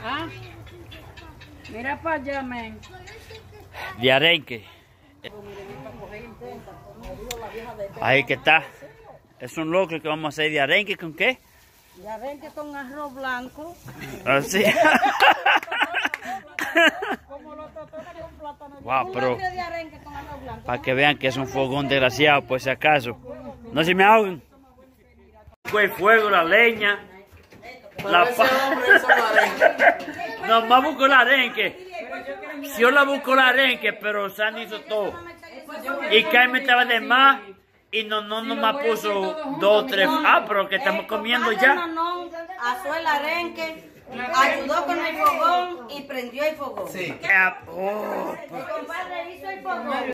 Ah, mira para allá, men. De arenque. Ahí que está. Es un loco que vamos a hacer de arenque con qué? De arenque con arroz blanco. Así. Wow, pero De arenque con arroz blanco. para que vean que es un fogón desgraciado, por si acaso. No se me ahoguen. Fue el fuego, la leña. Nomás busco la arenque. Yo la busco la arenque, pero Sandy hizo todo. Y Carmen estaba de más. Y no más puso 2, 3. Ah, pero que estamos comiendo ya. No, asó el arenque, ayudó con el fogón y prendió el fogón. Sí. El compadre hizo el fogón.